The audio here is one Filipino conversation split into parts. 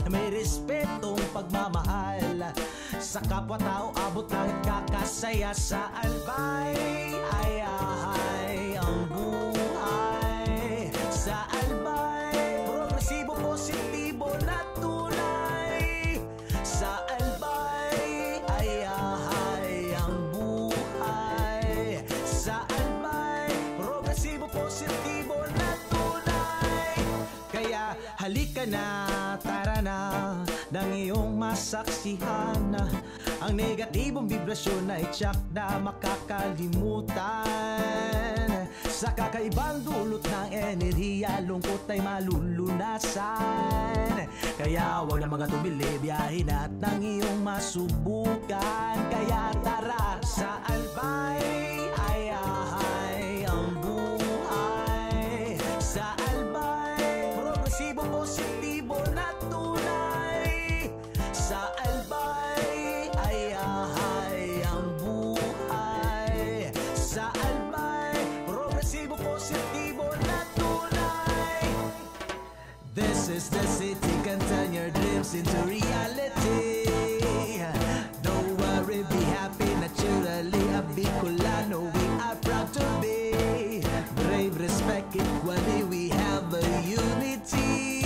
na may respetong pagmamahal. Sa kapwa-tao abot ng kakasaya. Sa albay ay ang buhay. Sa albay progresibo, positibo na tunay. Sa albay ay ang buhay. Sa albay progresibo, positibo na tunay. Kaya halika na, tara na, nang iyong masaksihan. Ang negatibong vibrasyon ay tiyak na makakalimutan. Sa kakaibang dulot ng enerhiya, lungkot ay malulunasan. Kaya huwag na mga tumili, biyahin at nang iyong masubukan. Kaya tara, sa albay ay ang buhay. Sa albay progresibo, positibo na tunay. Sa albay ay ang buhay. Sa albay progresibo, positibo na tunay. This is the city, can turn your dreams into reality. Don't worry, be happy, naturally a Bicolano we are proud to be. Brave, respect, equality, we have a unity.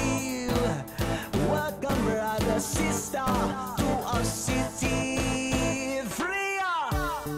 Welcome brother, sister, to our city. Free up!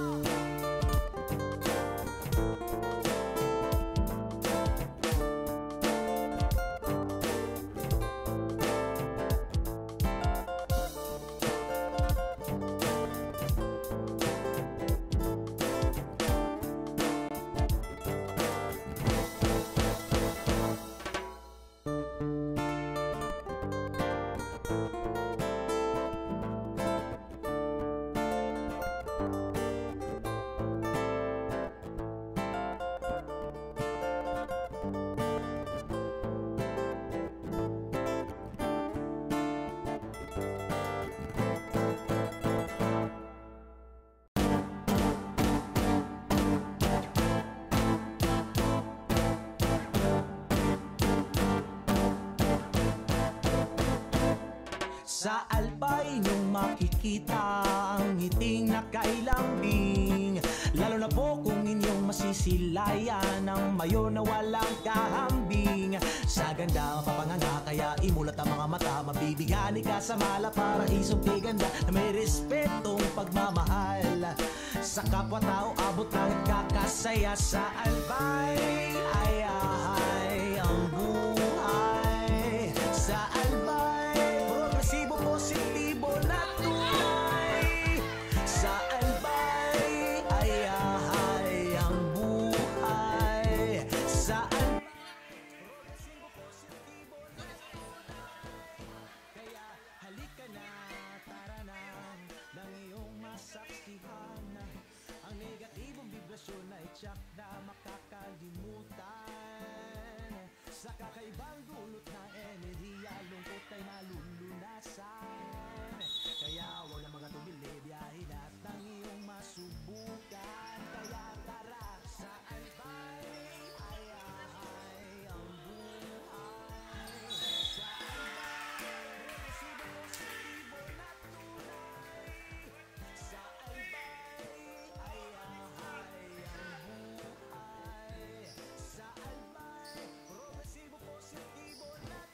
Sa albay niyong makikita ang ngiting nakailambing. Lalo na po kung inyong masisilayan ang mayo na walang kahambing. Sa ganda mapapanganga, kaya imulat ang mga mata. Mabibigani ka sa mala, paraisong tiganda na may respetong pagmamahal. Sa kapwa-tao abot ng kakasaya. Sa albay ay ang buhay. Sa albay progresibo, positibo na tunay. Sa albay ay ang buhay. Sa albay progresibo, positibo na tunay. Kaya halika na, tara na, nang iyong masaksihan. Ang negatibong vibrasyon ay tiyak na makakalimutan. Sa kakaibang dulot ng enerhiya, lungkot ay malulunasan. Kaya huwag na mga tumili, biyahin at nang iyong masubukan. Kaya tara, sa albay ay ang buhay. Sa albay progresibo, positibo na tunay. Sa albay ay ang buhay. Sa albay progresibo, positibo na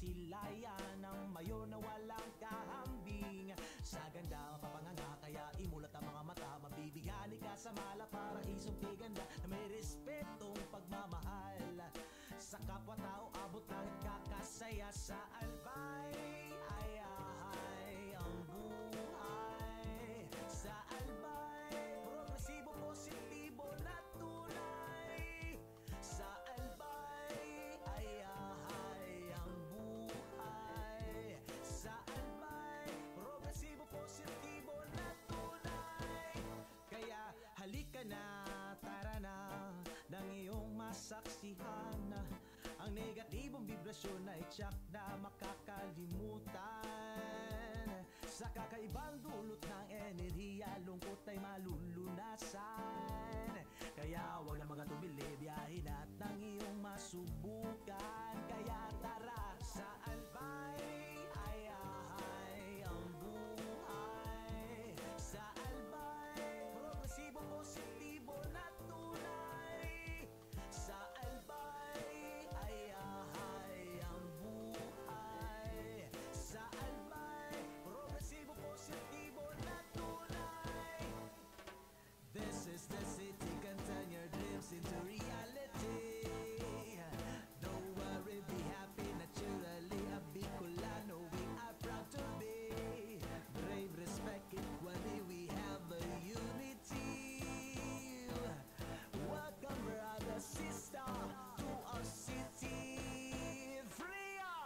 masisilayan ng mayo na walang kahambing. Sa ganda mapapanganga kaya imulat ang mga mata, mabibigani ka sa mala para isong ganda na may respetong pagmamahal. Sa kapwa-tao abot ng kakasaya sa albay. Ay ang buhay sa albay, progresibo, positibo na tunay. Sa albay, ay ang buhay sa albay, progresibo, positibo na tunay. Kaya halika na, tara na, nang iyong masaksihan. Ang negatibong vibrasyon ay tiyak na makakalimutan. Sa kakaibang dulot ng enerhiya, lungkot ay malulunasan. Kaya wag na mga tumili, biyahin at nang iyong masubukan. Kaya tara sa albay, ay ang buhay sa albay, progresibo, positibo na tunay. Sa albay, ay ang buhay sa albay, progresibo, positibo na tunay. This is the city, can turn your dreams into reality. Don't worry, be happy, naturally a Bicolano we are proud to be. Brave, respect, equality, we have a unity. Welcome brother, sister, to our city, Freya.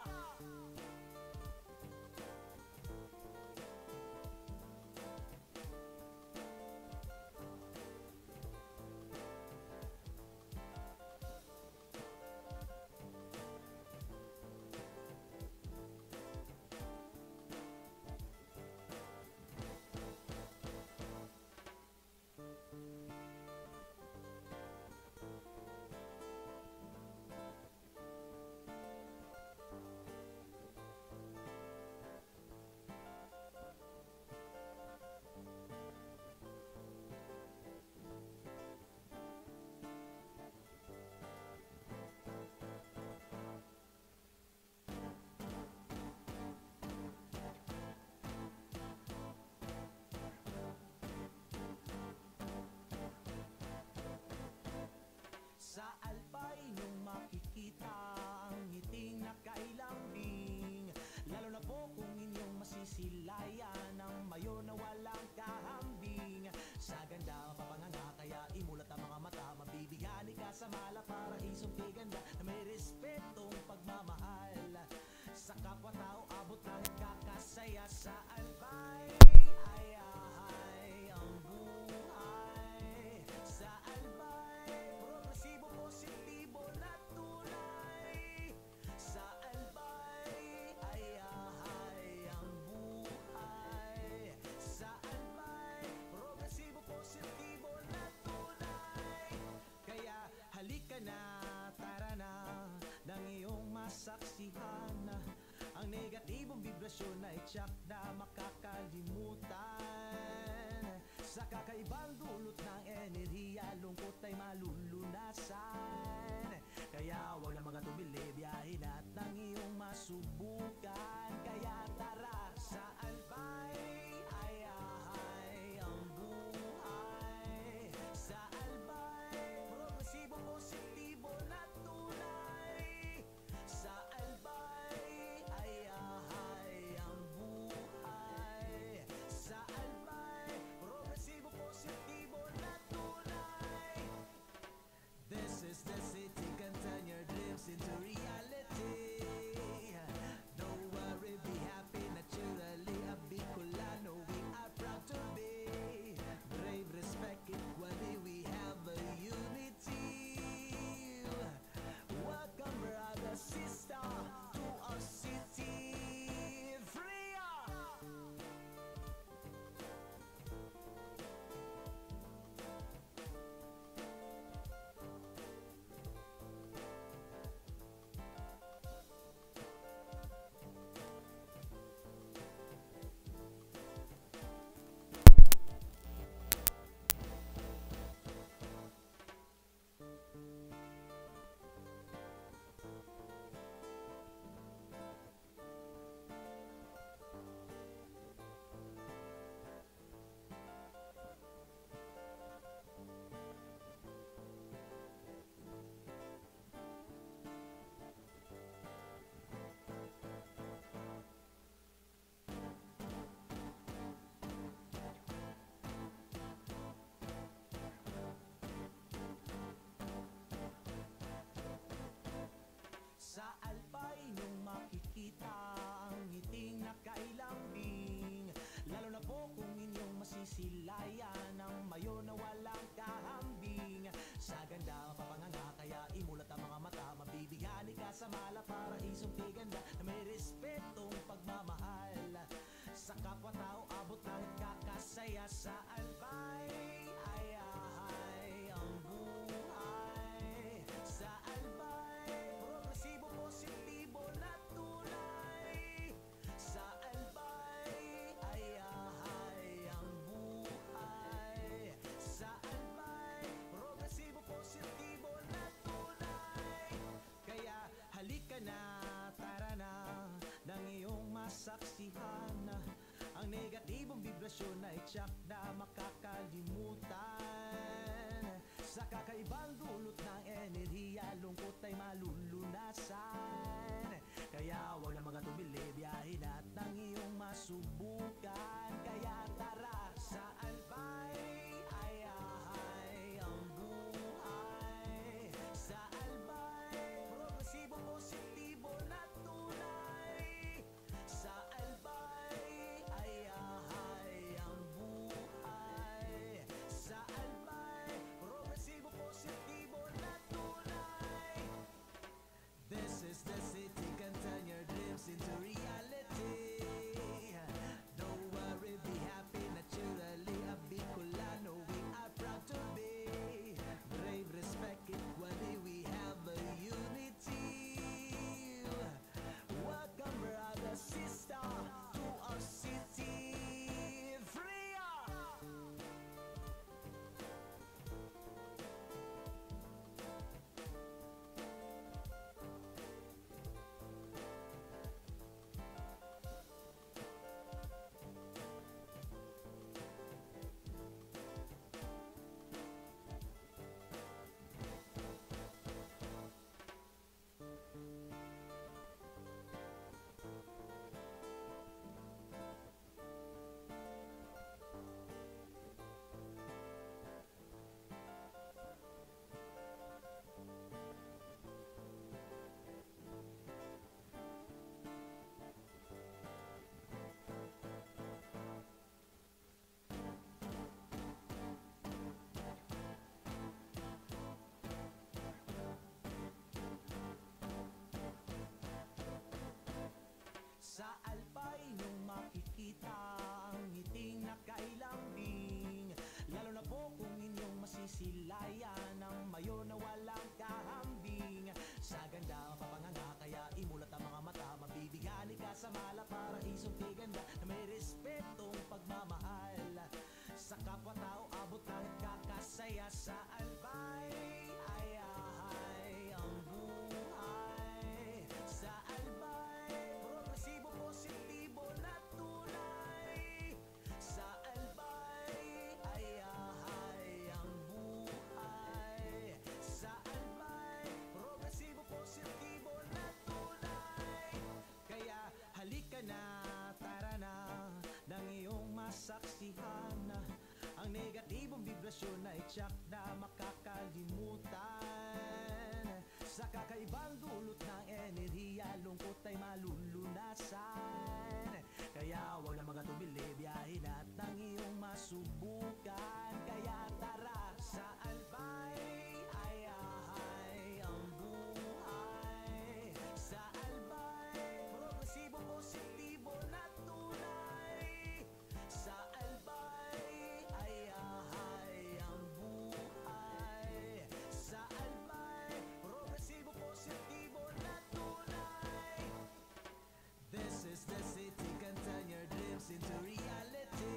Sa albay niyong makikita ang ngiting nakailambing. Lalo na po kung inyong masisilayan ng mayo na walang kahambing. Sa ganda mapapanganga kaya imulat ang mga mata, mabibigani ka sa mala para isong ganda na may respetong pagmamahal. Sa kapwa-tao abot ng kakasaya sa albay. Ay ang buhay sa albay, progresibo, positibo na tunay. Sa albay, ay ang buhay sa albay, progresibo, positibo na tunay. Kaya halika na, tara na, nang iyong masaksihan. Ang negatibong vibrasyon ay tiyak na makakalimutan. Sa kakaibang dulot ng enerhiya, lungkot ay malulunasan. Kaya wag na mga tumili, biyahin at nang iyong masubukan. Kaya tara sa albay, ay ang buhay sa albay, progresibo, positibo na tunay. Sa albay, ay ang buhay sa albay, progresibo, positibo na tunay. This is the city, can turn your dreams into reality. Don't masisilayan ng mayo na walang kahambing. Sa ganda mapapanganga kaya imulat ang mga mata, mabibighani ka sa mala para isong tiganda na may respetong pagmamahal. Sa kapwa-tao abot ng kakasaya sa albay. Ay ang buhay sa albay, progresibo, positibo na tunay. Sa albay, ay ang buhay sa albay, progresibo, positibo na tunay. Kaya halika na, tara na, nang iyong masaksihan ang negatibong vibrasyon ay tiyak na makakalimutan. Sa kakaibang dulot ng enerhiya, lungkot ay malulunasan. Kaya wag na mga tumili, biyahin at nang iyong masubukan. Kaya tara sa albay, ay ang buhay sa albay, progresibo, positibo na tunay. Sa albay, ay ang buhay sa albay, progresibo, positibo na tunay. This is the city, can turn your dreams into reality. Don't worry, be happy, naturally a Bicolano we are proud to be. Brave, respect, equality, we have a unity. Welcome brother, sister, to our city. Freya! Sa albay nung makikita ang ngiting nakailambing, lalo na po kung inyong masisilayan ng mayo na walang kahambing. Sa ganda mapapanganga kaya imulat ang mga mata, mabibighani ka sa mala para isong tiganda na may respetong pagmamahal. Sa kapwa-tao abot ng kakasaya sa albay. Ay ang buhay sa albay, progresibo, positibo na tunay. Sa albay, ay ang buhay sa albay, progresibo, positibo na tunay. Kaya halika na, tara na, nang iyong masaksihan ang negatibong vibrasyon ay tiyak na makakalimutan. Sa kakaibang dulot ng enerhiya, lungkot ay malulunasan. Kaya wag na mga tumili, biyahin at nang iyong masubukan. Kaya tara sa albay, ay ang buhay sa albay, progresibo, positibo na tunay. Sa albay, ay ang buhay sa albay, progresibo, positibo na tunay. This is the city, can turn your dreams into reality.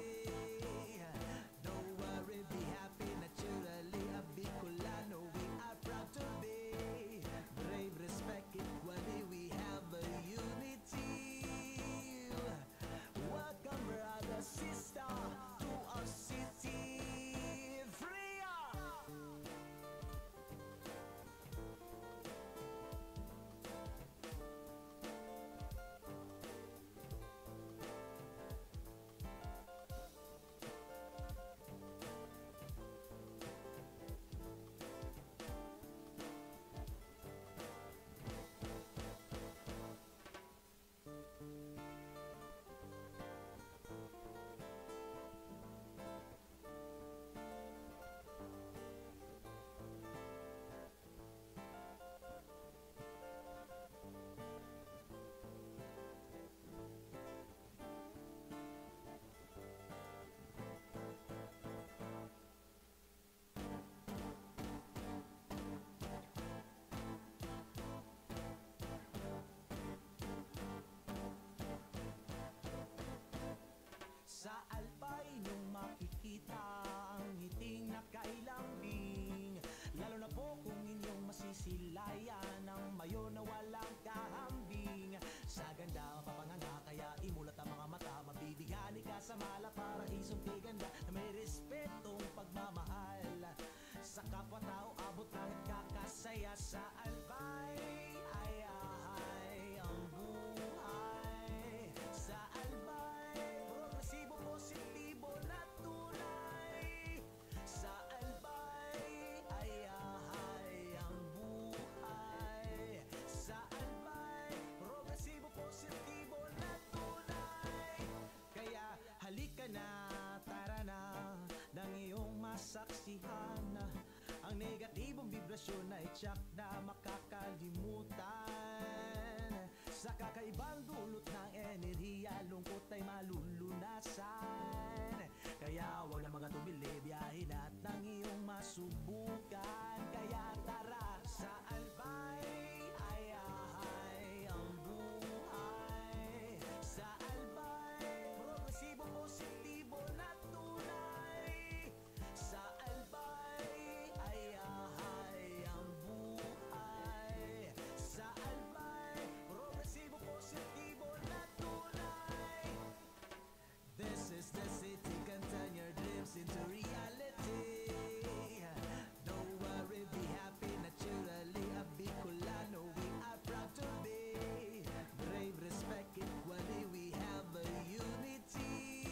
Sa albay niyong makikita ang ngiting nakailambing, lalo na po kung inyong masisilayan ang mayo na walang kahambing. Sa ganda mapapanganga kaya imulat ang mga mata, mabibigani ka sa mala para isumpi ganda na may respetong pagmamahal. Sa kapwa-tao abot langit kakasaya sa albay. Ay ang buhay sa albay, progresibo, positibo na tunay. Sa albay, ay ang buhay sa albay, progresibo, positibo na tunay. Kaya halika na, tara na, nang iyong masaksihan ang negatibong vibrasyon na itsak na makakalimutan. Sa kakaibang dulot ng enerhiya, lungkot ay malulunasan. Kaya huwag na mga tumili, biyahin at nang iyong masubukan. Kaya tara sa albay, ay ang buhay sa albay, progresibo, positibo na tunay. Sa albay, ay ang buhay sa albay, progresibo, positibo na tunay. This is the city, can turn your dreams into reality. Don't worry, be happy, naturally a Bicolano we are proud to be. Brave, respect, equality, we have a unity.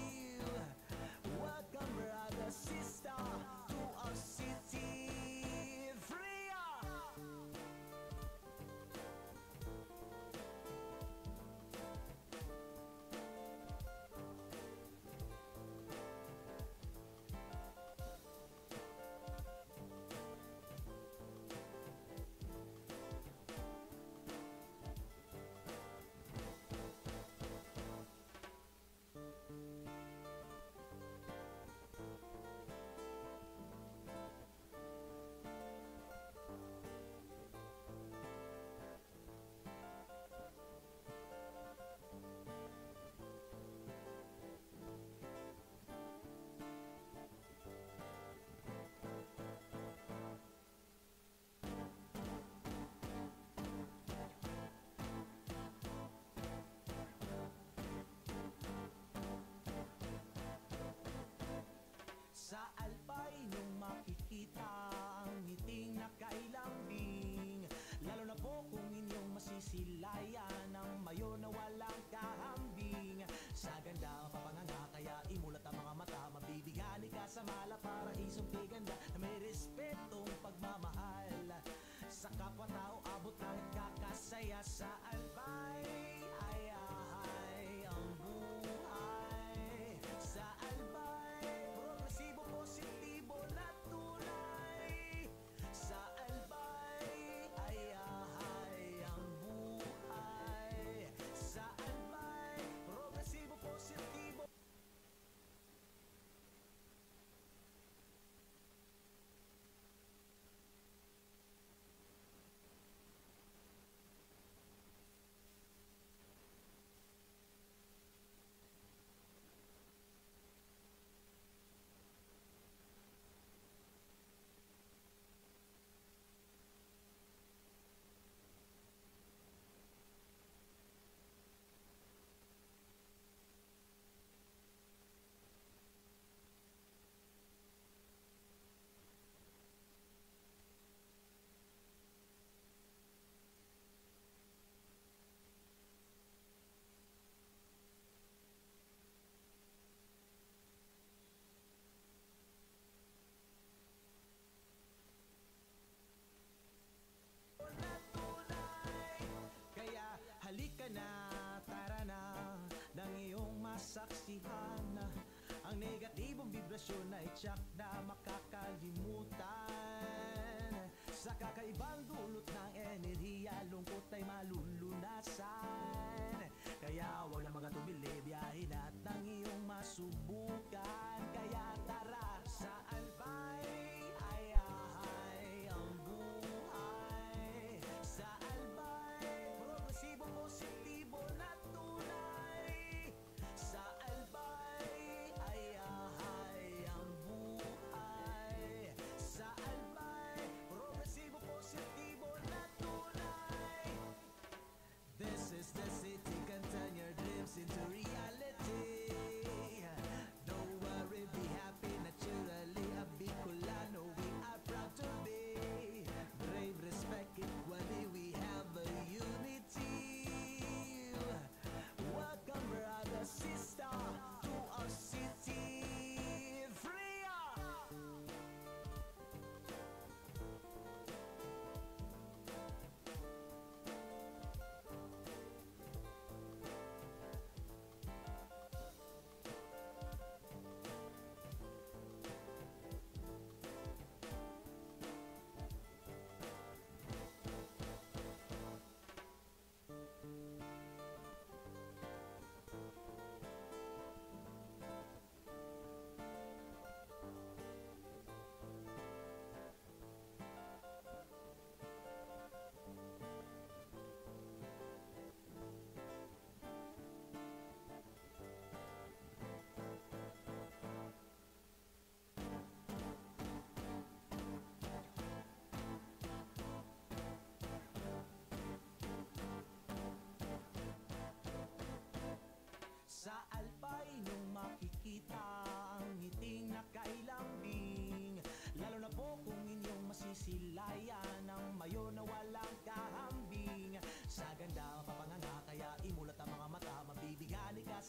Welcome brother, sister, to our city. Free up! Sa albay niyong makikita ang ngiting nakailambing, lalo na po kung inyong masisilayan ang mayo na walang kahambing. Sa ganda mapapanganga kaya imulat ang mga mata, mabibigani ka sa mala para isumpi ganda na may respetong pagmamahal. Sa kapwa-tao abot langit kakasaya sa albay. Ay ang buhay sa albay, progresibo, positibo na tunay. Sa albay, ay ang buhay sa albay, progresibo, positibo. Na tunay. Kaya halika na, tara na, nang iyong masaksihan ang negatibong vibrasyon na itsak na makakalimutan. Sa kakaibang dulot ng enerhiya, lungkot ay malulunasan. Kaya huwag na mga tumili, biyahin at nang iyong masubukan. Kaya tara sa albay, ay ang buhay sa albay, progresibo, positibo na tunay. Sa albay,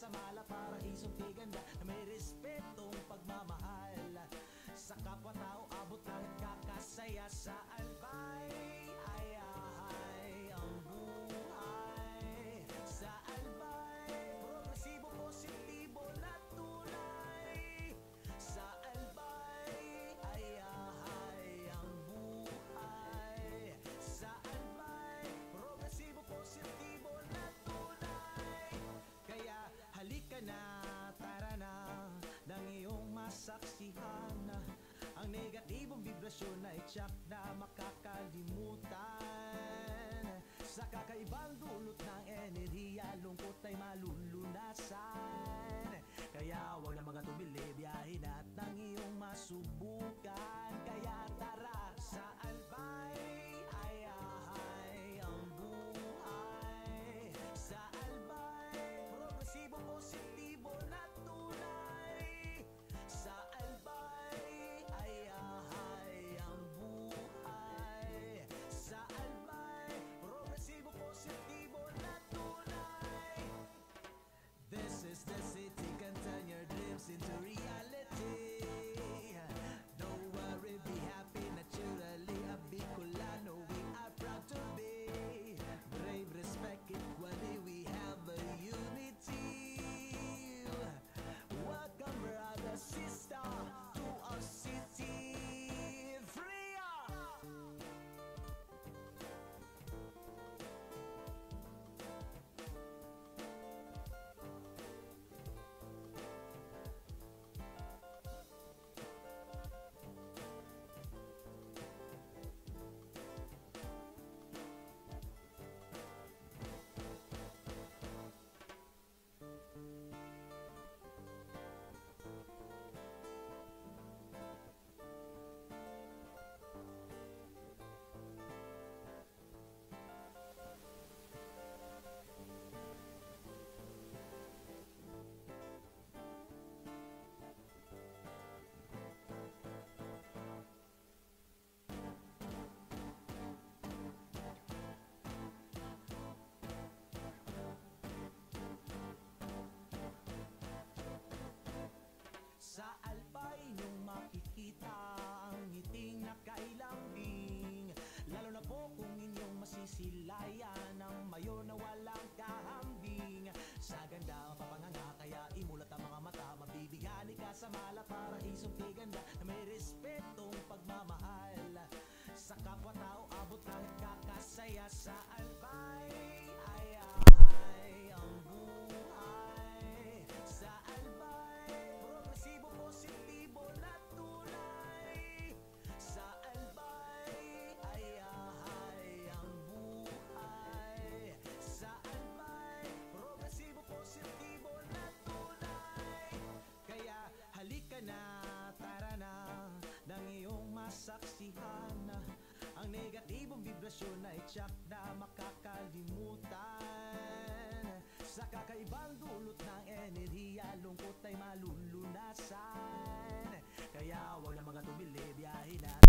sa mala paraisong tiganda na may respetong pagmamahal sa kapwa-tao, abot ng kakasaya sa albay. Ay, ang buhay sa albay, progresibo, positibo na tunay. Sa albay, ay, ang buhay sa albay, progresibo, positibo na tunay. Kaya halika na, tara na, nang iyong masaksihan ang negatibong vibrasyon ay tiyak na makakalimutan. Sa kakaibang dulot ng enerhiya, lungkot ay malulunasan. Kaya huwag na mga tumili, biyahin at nang iyong masubukan. Kaya tara sa albay, ay ang buhay sa albay, progresibo, positibo na tunay. Sa albay, ay ang buhay sa albay, progresibo, positibo na tunay. This is the city, can turn your dreams into reality. Don't worry, be happy, naturally a Bicolano we are proud to be. Brave, respect, equality, we have a unity. Welcome brother, sister, to our city. Free up! Sa albay niyong makikita ang ngiting nakailambing, lalo na po kung inyong masisilayan ang mayo na walang kahambing. Sa ganda ang papanganga, kaya imulat ang mga mata, mabibigani ka sa mala paraisong tiganda na may respetong pagmamahal sa kapwa-tao, abot ng kakasaya. Sa albay, ay ang buhay sa albay, progresibo, positibo na tunay. Sa albay, ay ang buhay sa albay, progresibo, positibo na tunay. Kaya halika na, tara na, nang iyong masaksihan ang negatibong vibrasyon ay tiyak na makakalimutan. Sa kakaibang dulot ng enerhiya, lungkot ay malulunasan. Kaya huwag na mga tumili, biyahin at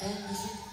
10-18.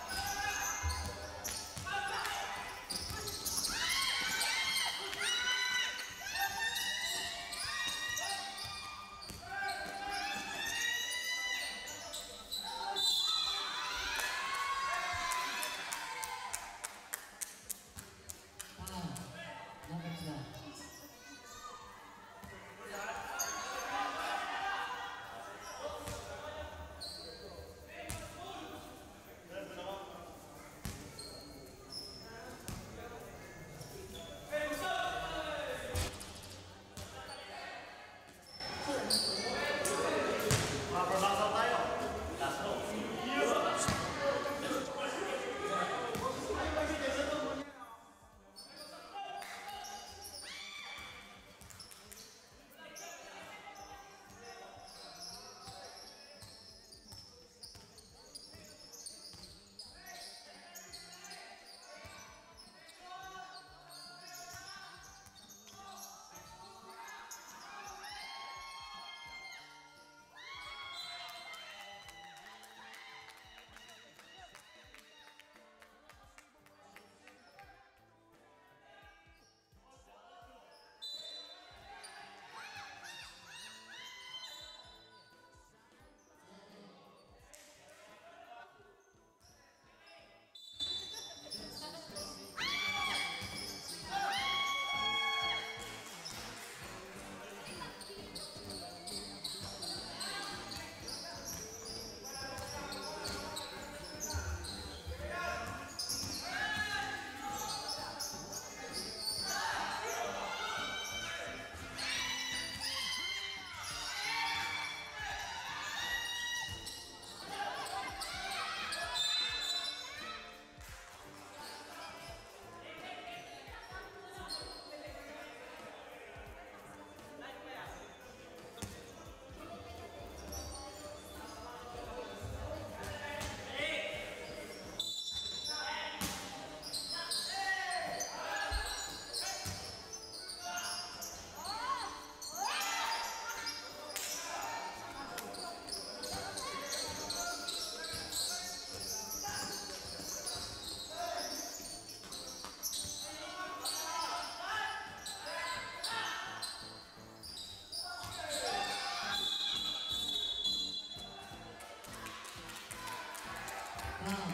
Foul.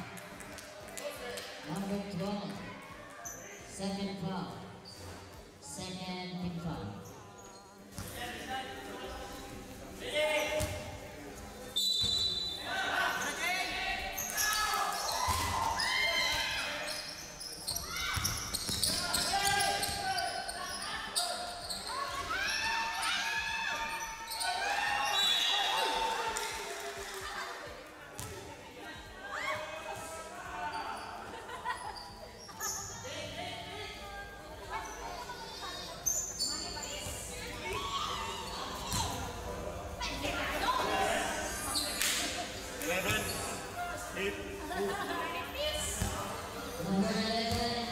Number 12. Second foul. Second team foul. Number 11.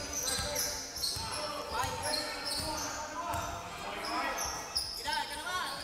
Kita naman!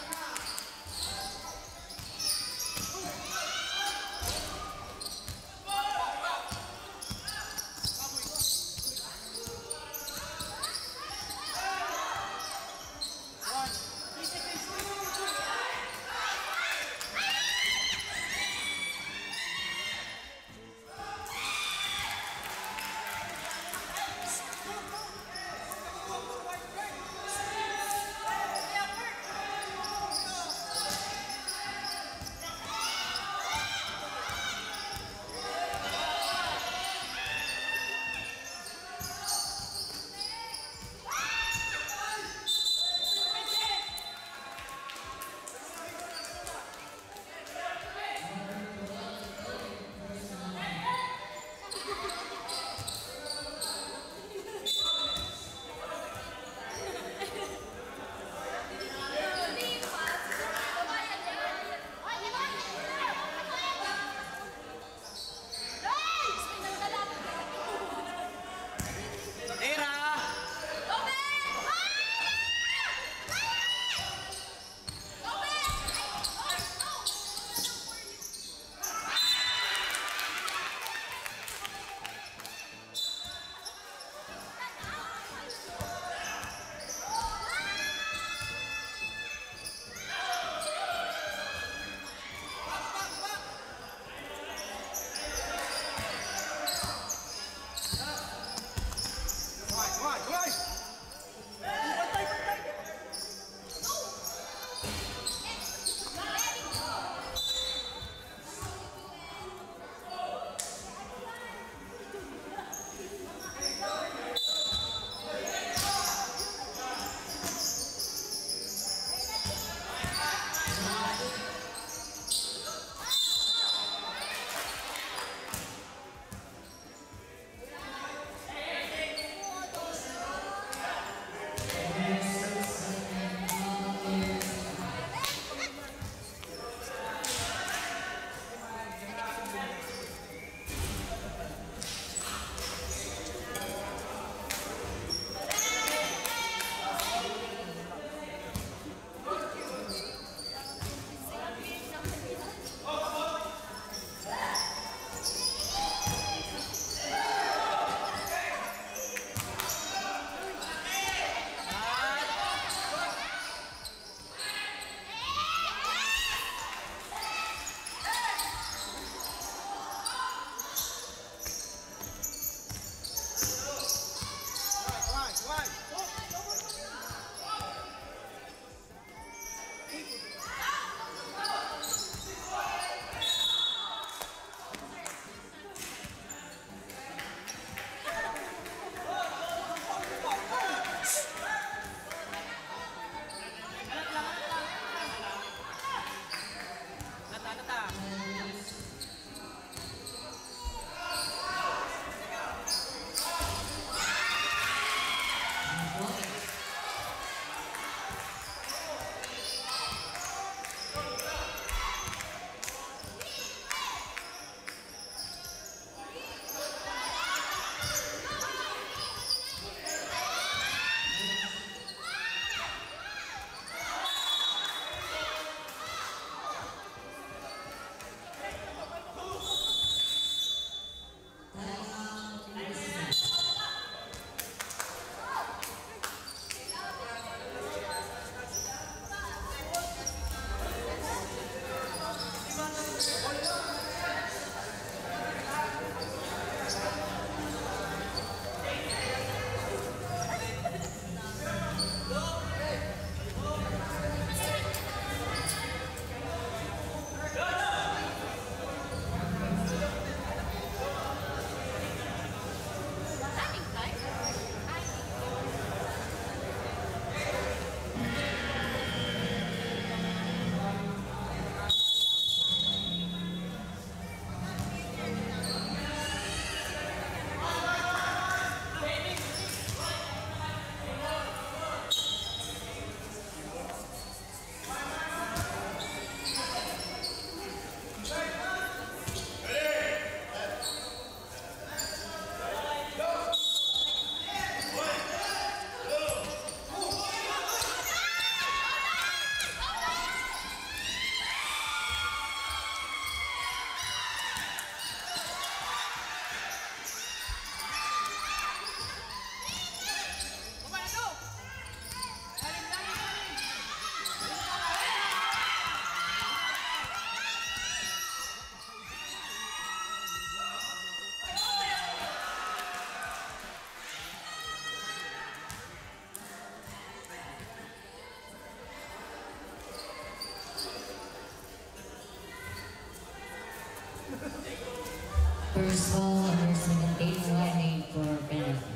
First foul, number 17, warning for penalty.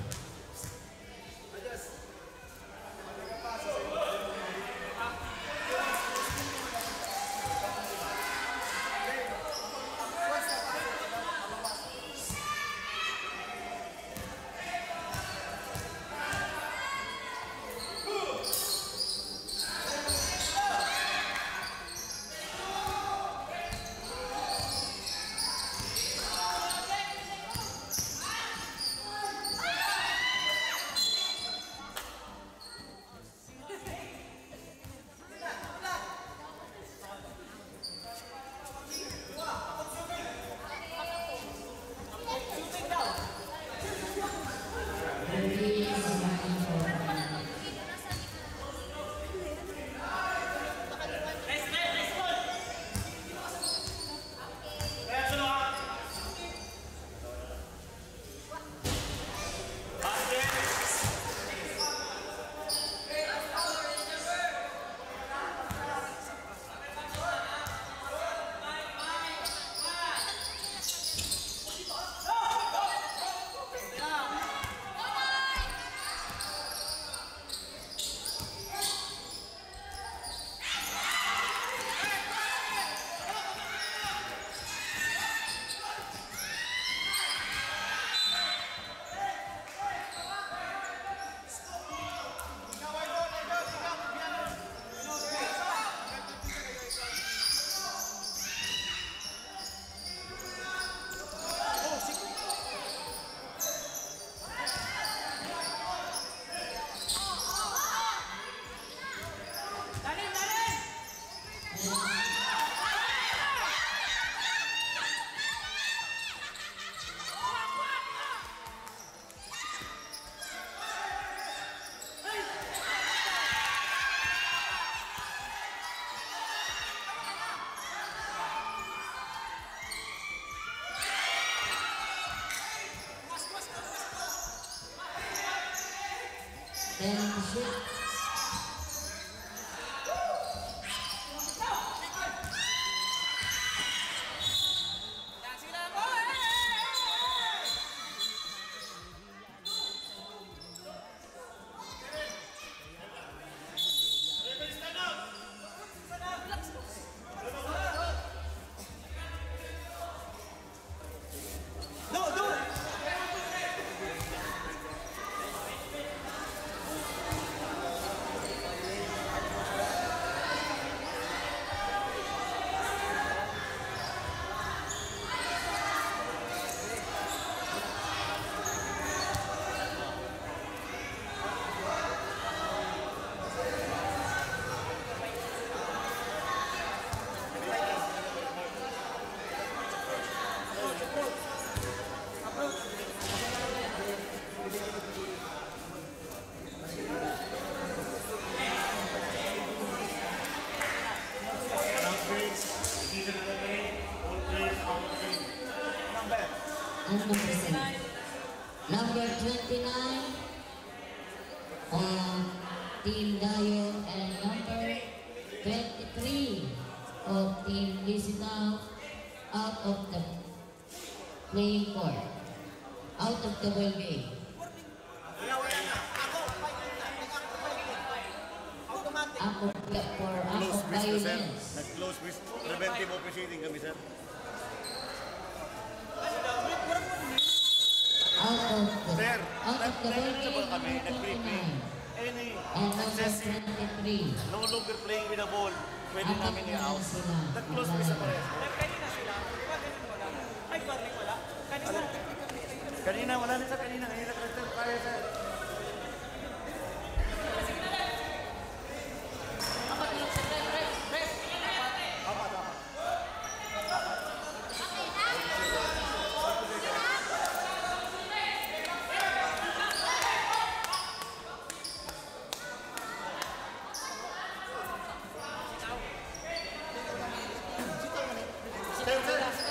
Number 29 of Team Dayo and number 23 of Team Lisitaw out of the playing court, out of the ball game. For act of violence. Nag-close with preventive proceeding kami, sir. Out of the ball game, kami, number 29. And number 23. No longer playing with the ball. Pwede namin i-out. Nag-close with sa pares. Kanina sila. Ay, warning wala. Kanina, wala na sa kanina. Kanina, kaya sa...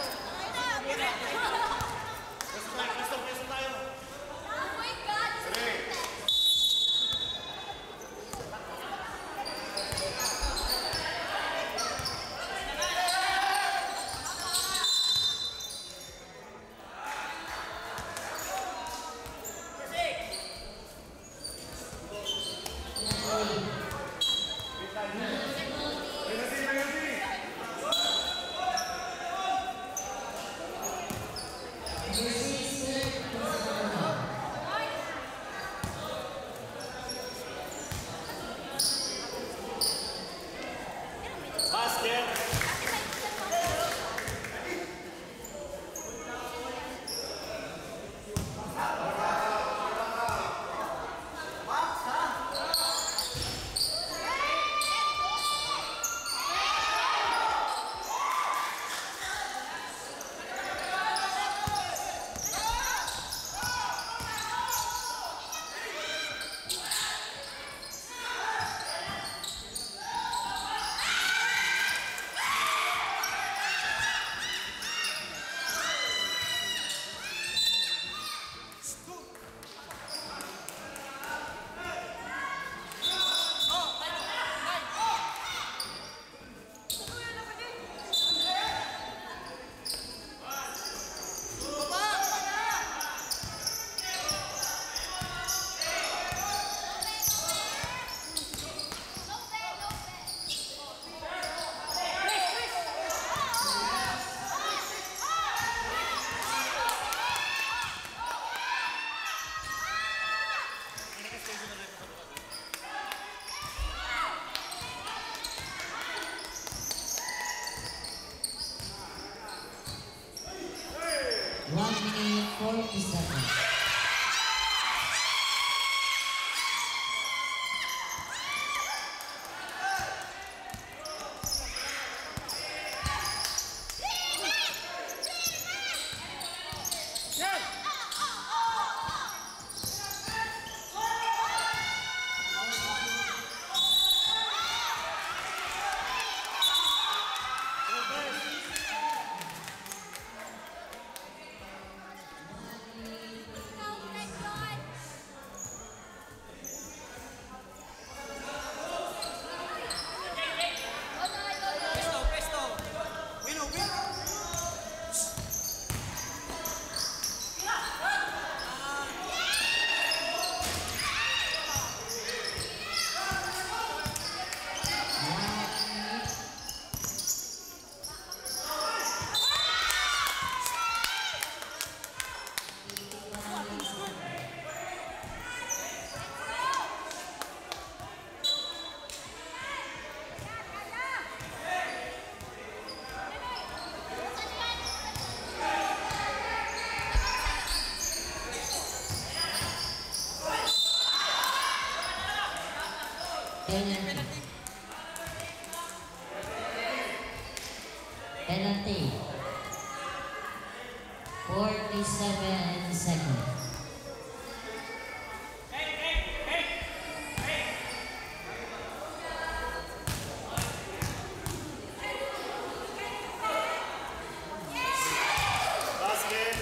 Three. 40 seconds. Pesto, pesto. Wino, wino. Penalty. Penalty. 47 seconds. Basket.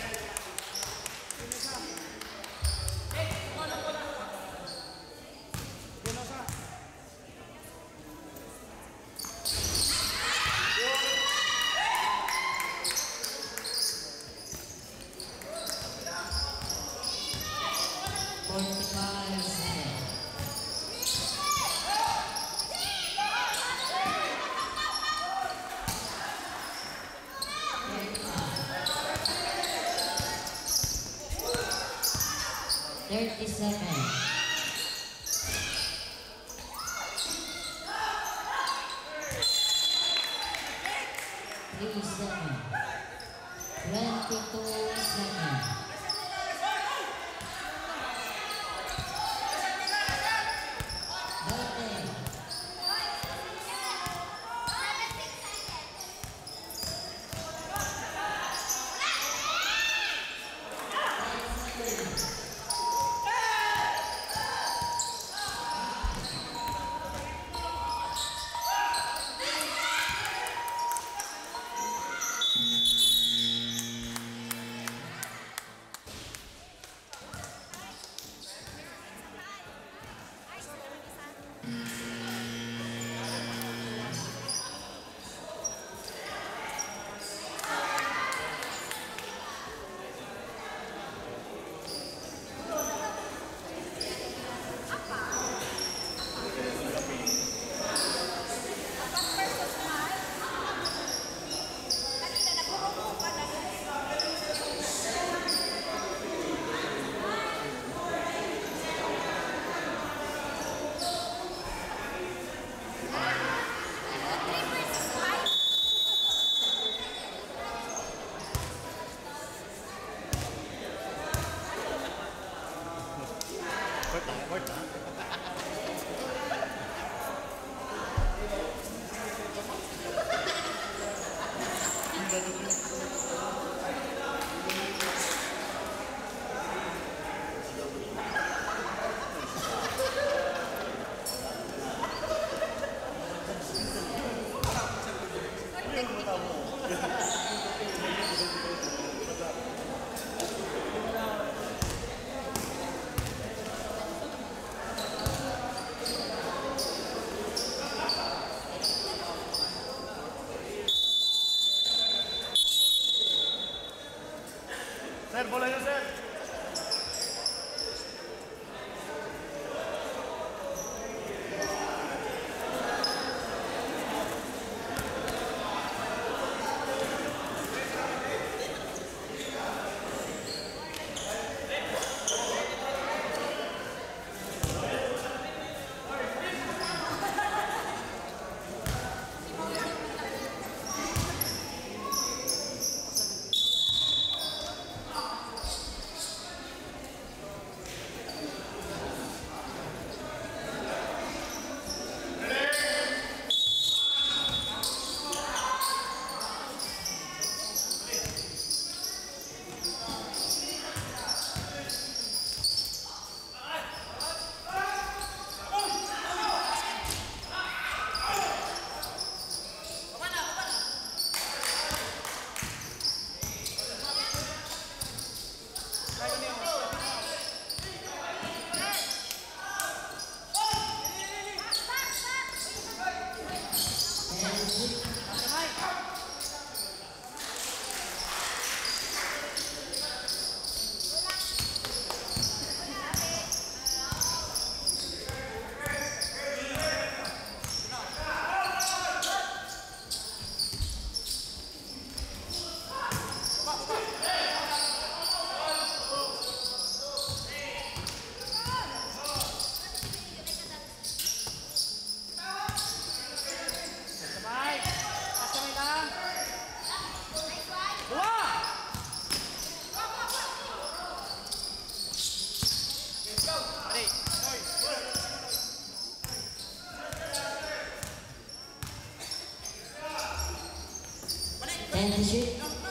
10 to shoot.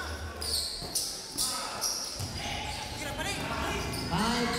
5.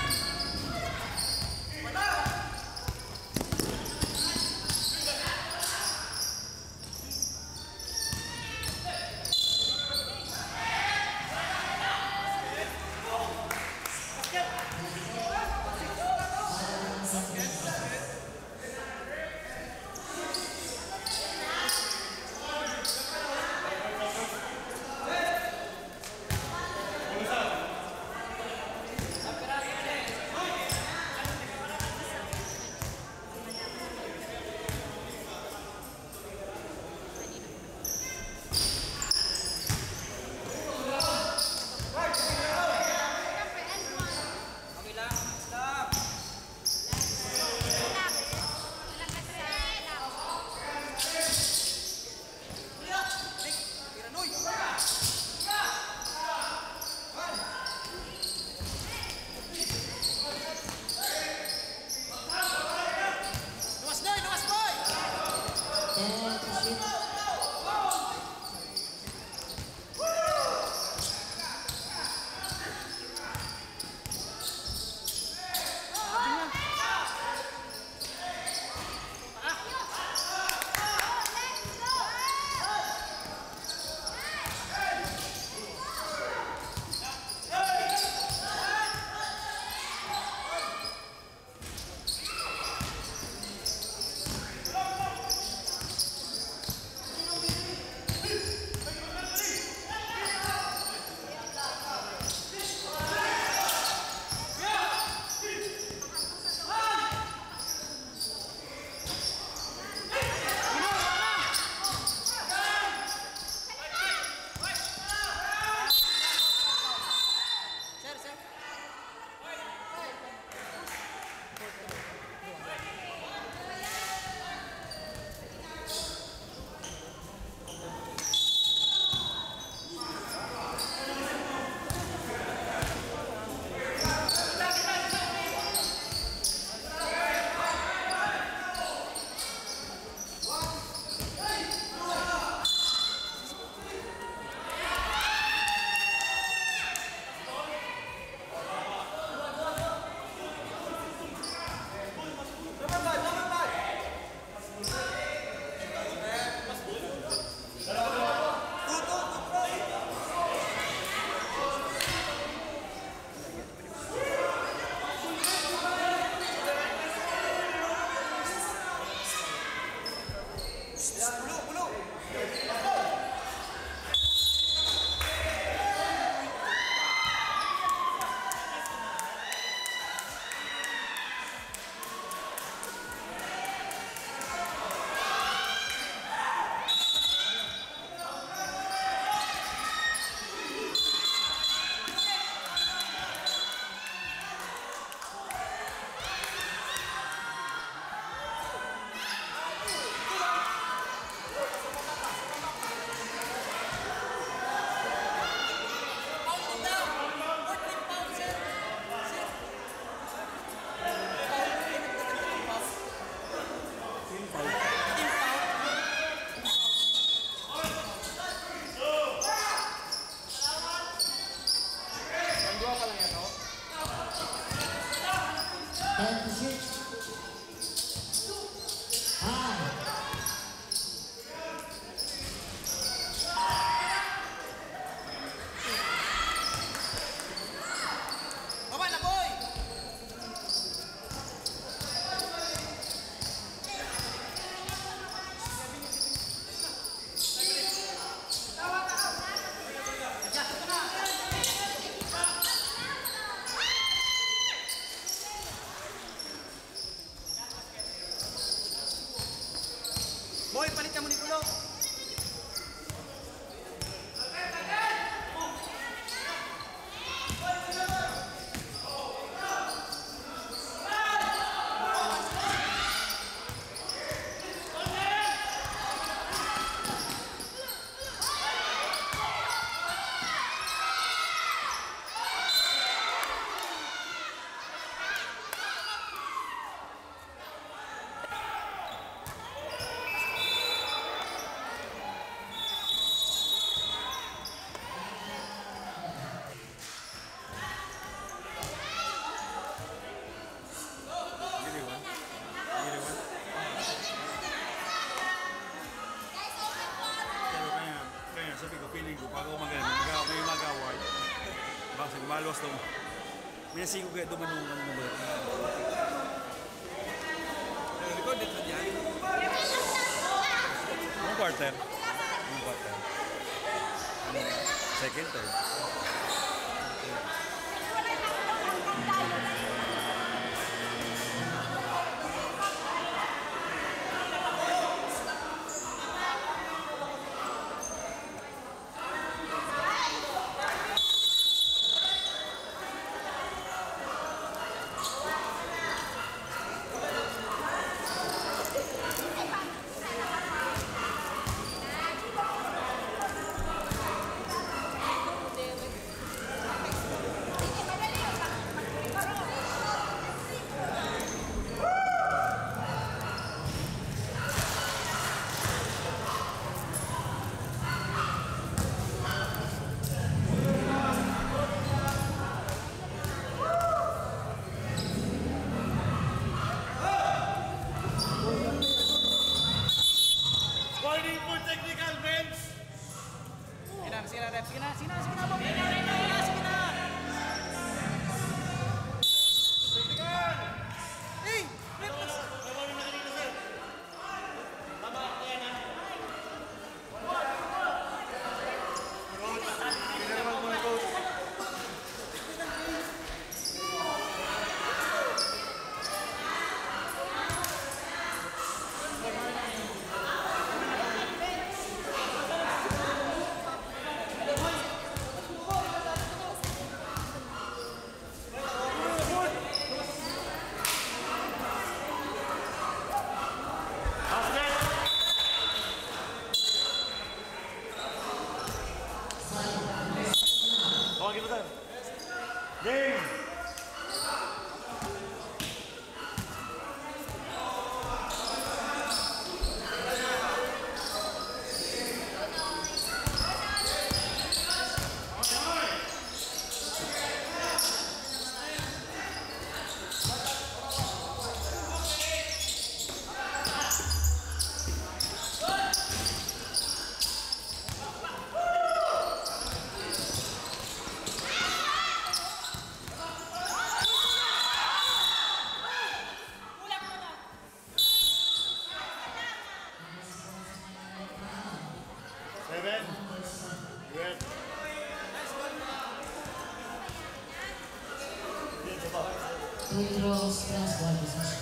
Boy, palit ka mo ni Kulo. custom. May nasigo kaya doon nung ano ba? Recorded na diyan. One quarter. Second, third. Warning for technical bench! Sige na, rep. Sige na, Bob. Sige na. Technical! Hey! Rep! May warning na kanina, sir. Tama, yan ha. Hindi naman muna, coach. Tawagin mo, sir. Game! Seven. Good. Two throws plus one decision.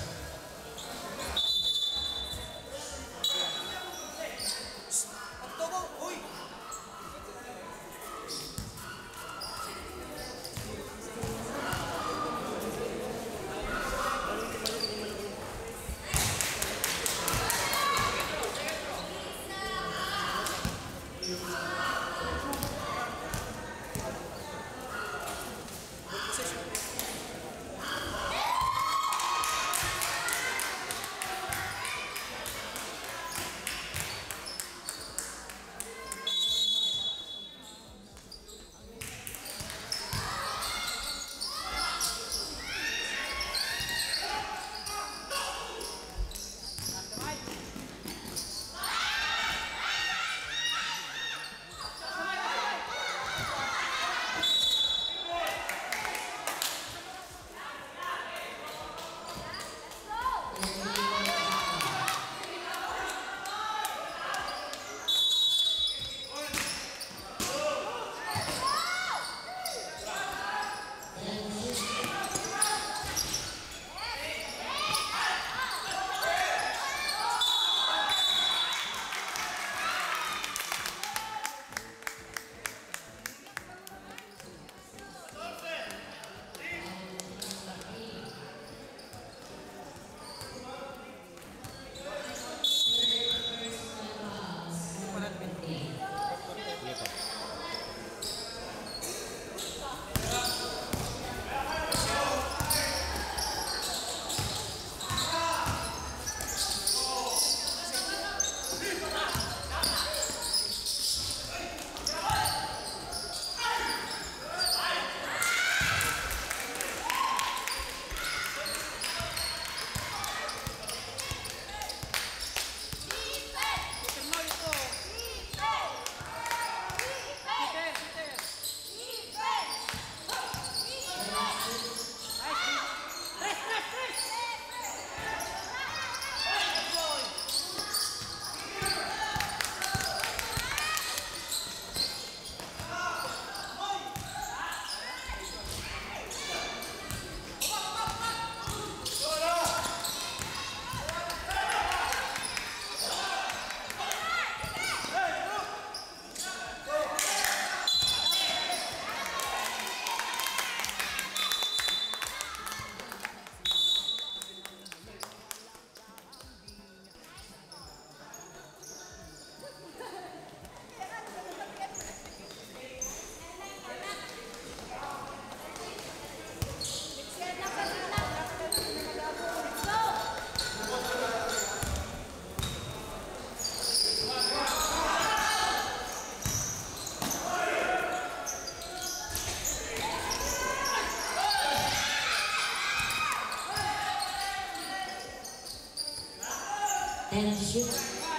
10 to shoot.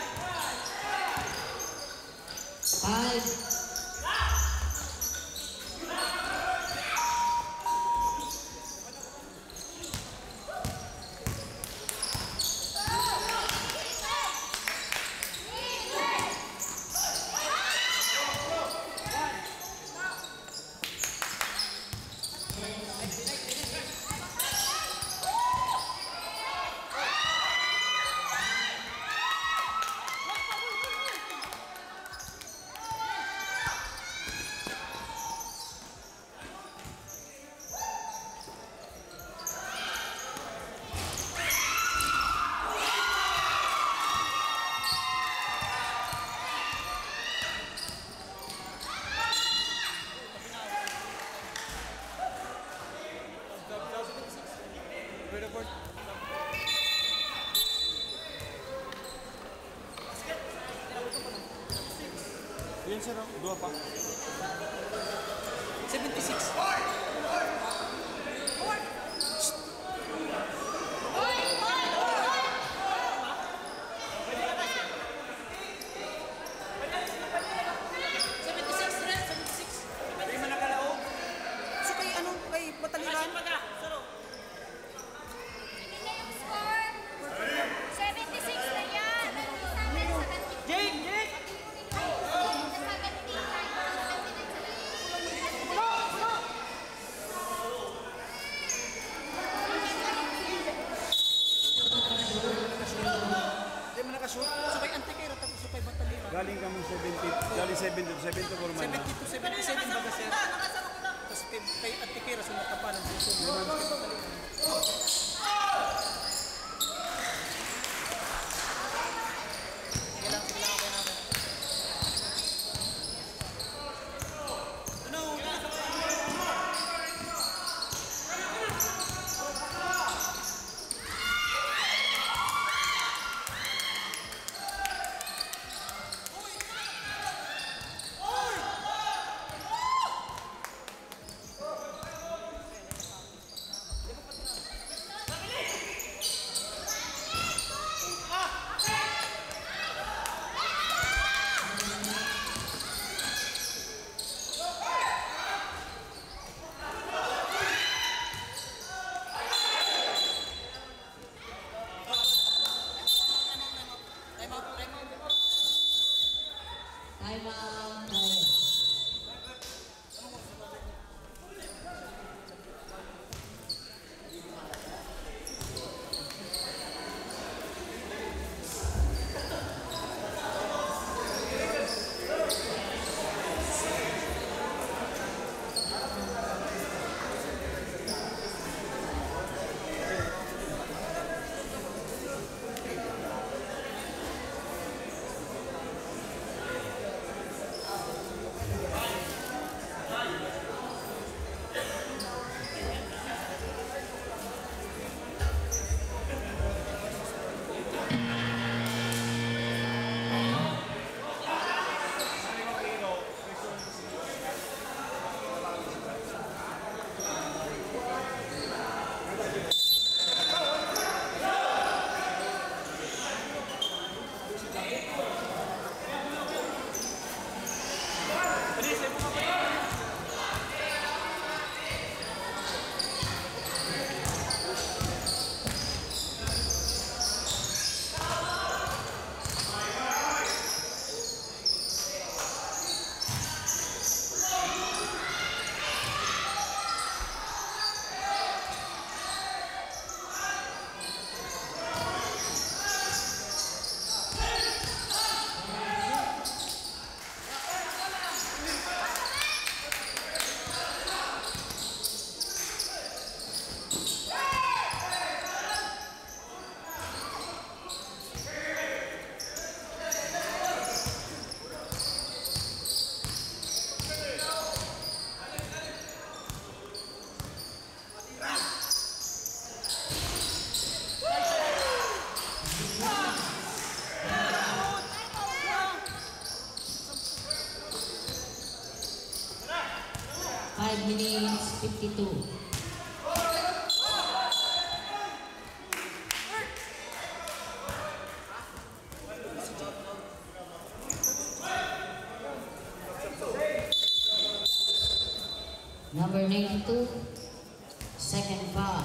5. Yan sir, dua pa. 76. Galing kami 70, galing 70 to 70 for man. 70 to 77 baga sir. Tapos kay Antikira sa nakapalan dito. Timeout, Ryan. 5 minutes, 52. Number 92, second foul.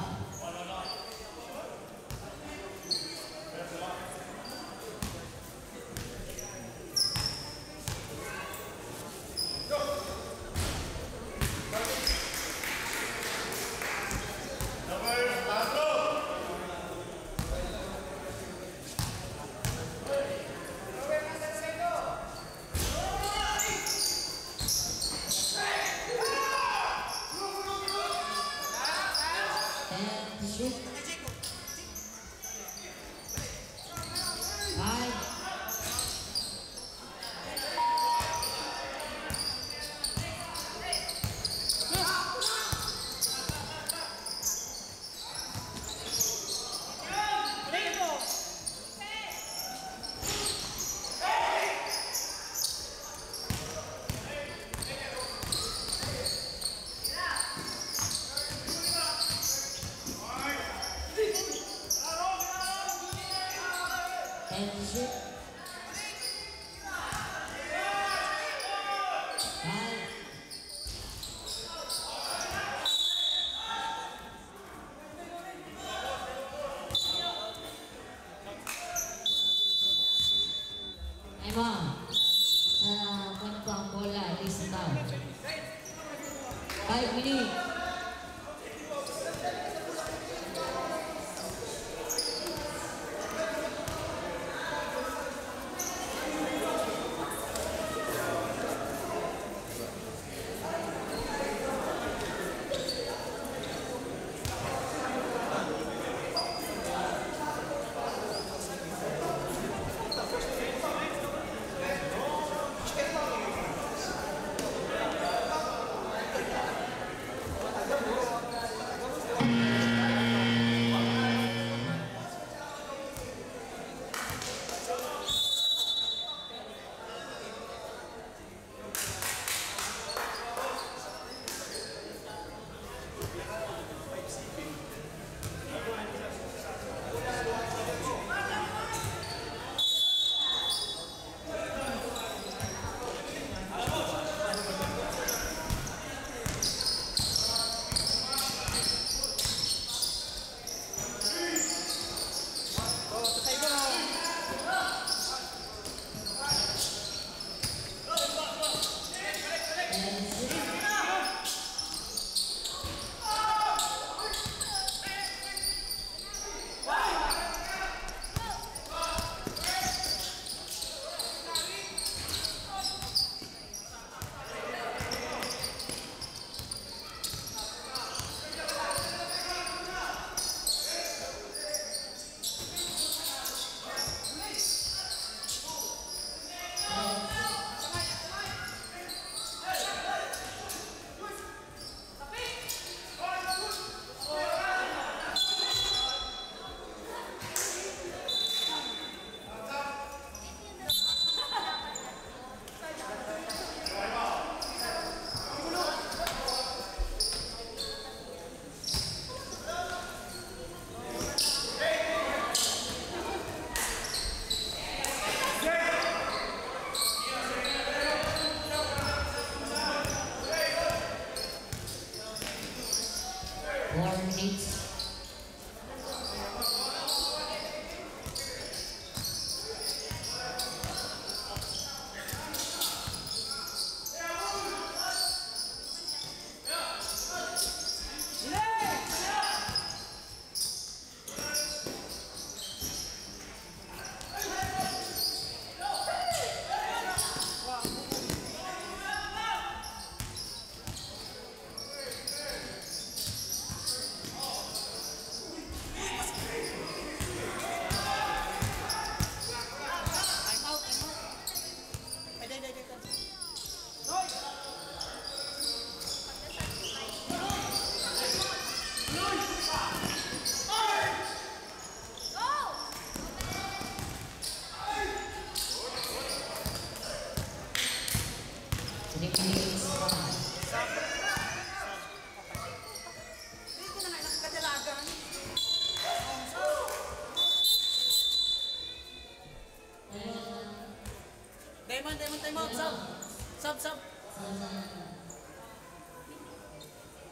Diamond, time out, sub. Sub.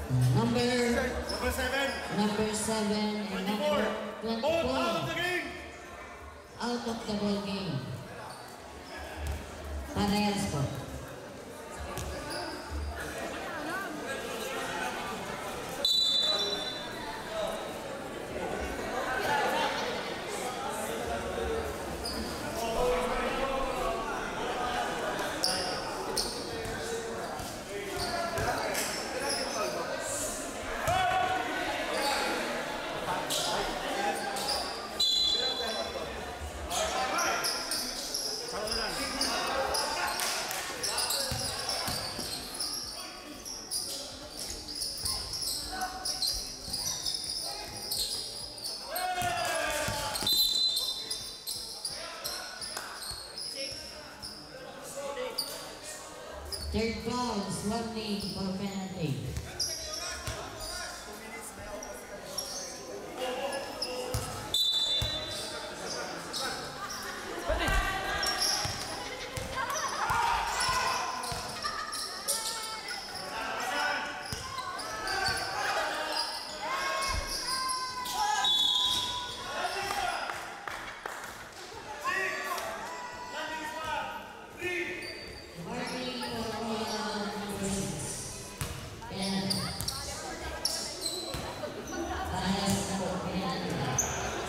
Number Number 7. number 7 and number 24. 24 Ball out of the game. out of the ball game. Parehas po. Third foul, Swampy for penalty. Marking for Royal number 6. Penalty. Parehas na po penalty.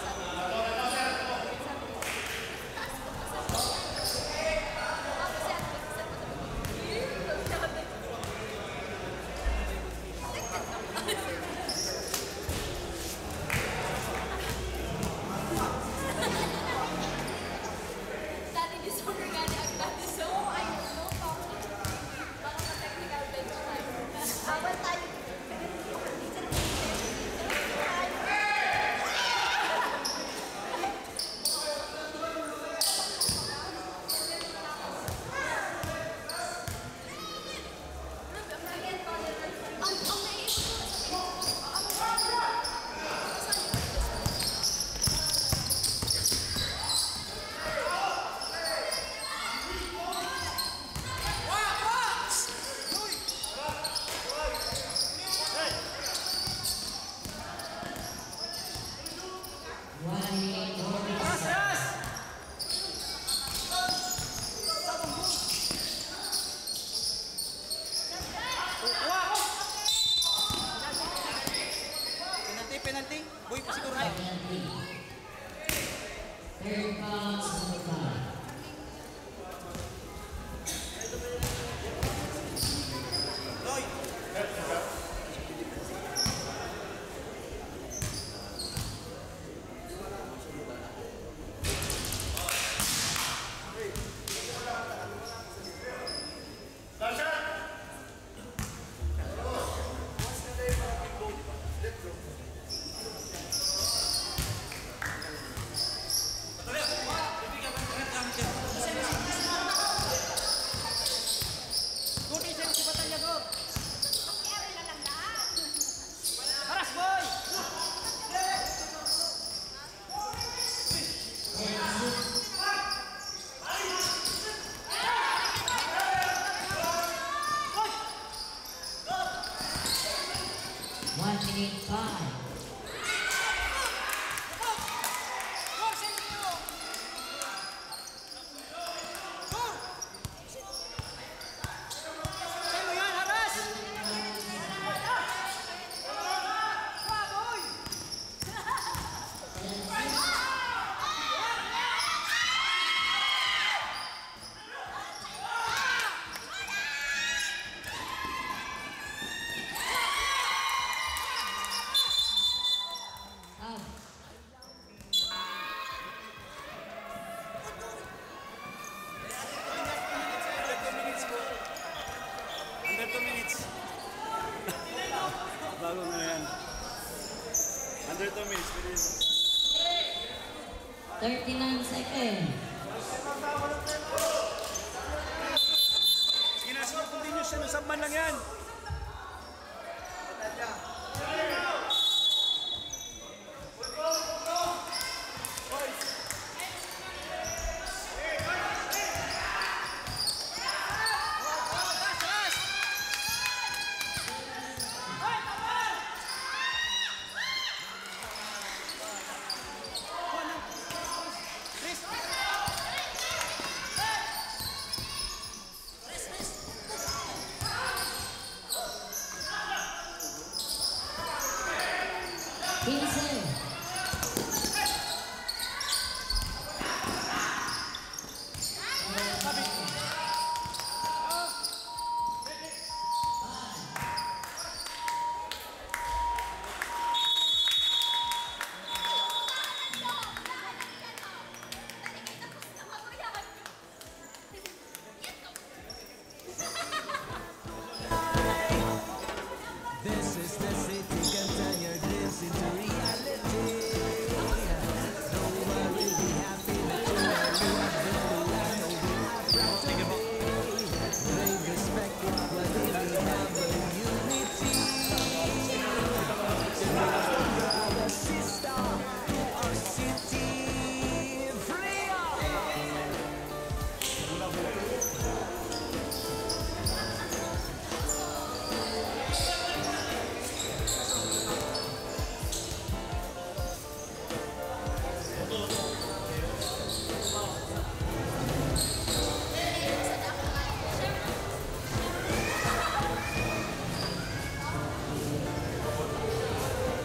Dati di super gani ang dati so I don't know baka ma-technical bench tayo. Habang tayo ang naiisip ko Why Norris? Penalty. Boy, pasiguro ay. Penalty. Third foul, number 5. Loy. Good isang si Batalla go. Haras boy. One minute 5. Sino yan, Haras? Out. Under 2 minutes. Bago na yan. Under 2 minutes. Pwede yun. 39 seconds. Sige na, sige. Continuous yan. Saban lang yan.